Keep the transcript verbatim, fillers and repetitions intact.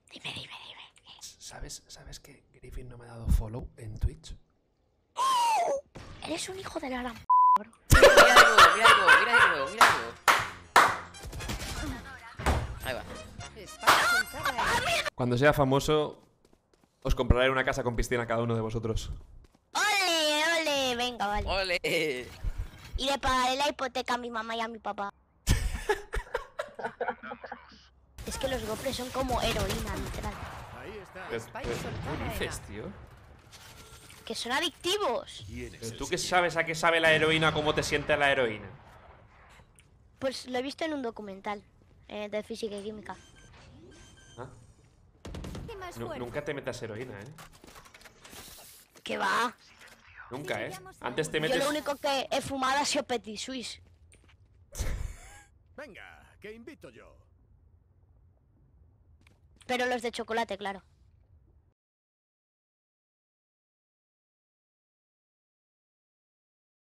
Dime, dime, dime. ¿Sabes, ¿Sabes que Griffin no me ha dado follow en Twitch? ¡Oh! Eres un hijo de la gran p, bro. Mira de nuevo, mira de nuevo, mira de nuevo, mira de nuevo. Ahí va. Cuando sea famoso, os compraré una casa con piscina a cada uno de vosotros. ¡Ole, ole! Venga, vale. ¡Ole! Y le pagaré la hipoteca a mi mamá y a mi papá. Es que los gofres son como heroína, literal. ¿Qué dices, tío? Que son adictivos. ¿Pero tú qué sabes a qué sabe la heroína, cómo te siente la heroína? Pues lo he visto en un documental eh, de física y química. ¿Ah? Nu- nunca te metas heroína, ¿eh? ¿Qué va? Nunca, ¿eh? Antes te Yo metes... lo único que he fumado ha sido Petit Suisse. Venga, que invito yo. Pero los de chocolate, claro.